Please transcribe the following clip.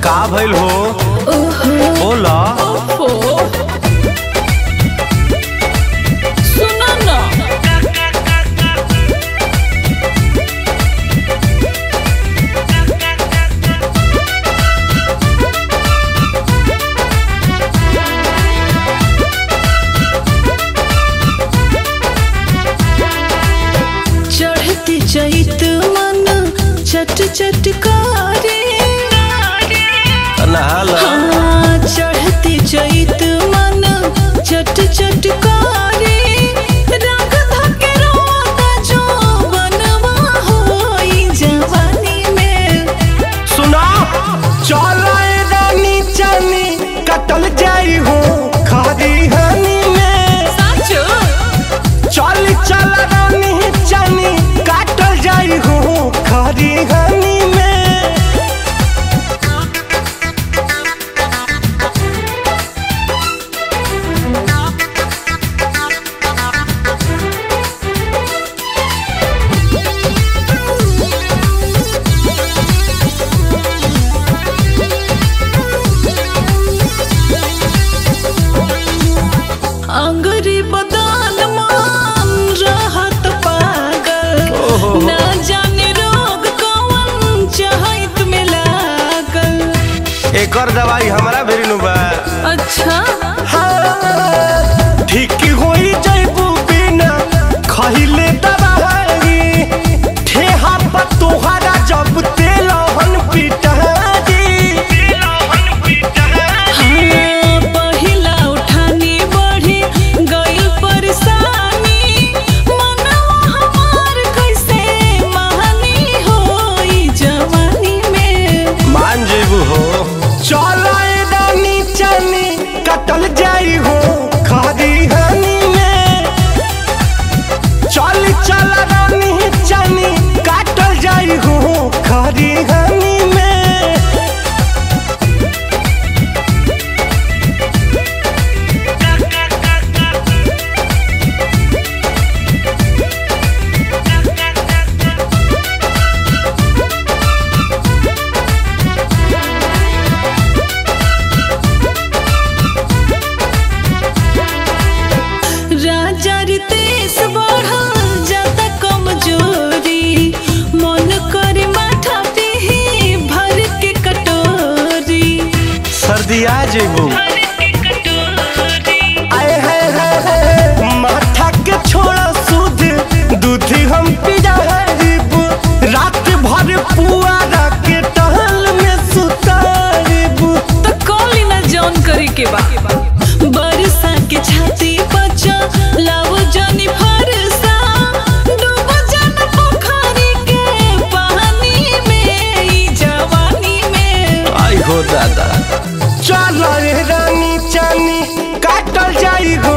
का भइल हो? बोला। सुना ना चढ़ती चैत मन चट चट करे हाँ, चढ़ती चैत मन चट चट करे रंग धके रोता जो बनवा होई जवानी में। सुना चला रानी चानी कटल जाई हो खादी हानी में। साचो चल चल रानी चानी कटल जाई हो खादी हानी में। अंगरी बदन मान रहत पागल ना जाने रोग कौन चाहत में लागल। एकर दवाई हमारा भेरिनु बा। अच्छा हाँ, ठीक होई जाइबू बिना खहिले दवाई ठेहा पर तोहरा जब तेलहन पिटाई। हाँ, पहिला उठानी बढ़ी गइल परेशानी मनवा हमार कैसे महानी होई जवानी में। मान जेबू हो चल रानी चानी कटल जाई हो खादी हानी में। चल चल रानी चानी कटल जाई हो खादी हानी में। राजा रितेश बढ़ल जाता कमजोरी मन करे माथा पीही भर के कटोरी। सर्दी आ जेबू आए है माथा के छोड़ा सुध दूध हम पिजारीबू रात भर पुआरा के टहल में सुतारीबू। तो कॉली ना जौन करे के बा बरसा के छाती बचा लाओ जानी फरसा डूब जाना पोखरी के पानी में ई जवानी में। आई हो दादा चल रानी चानी काटल जाई हो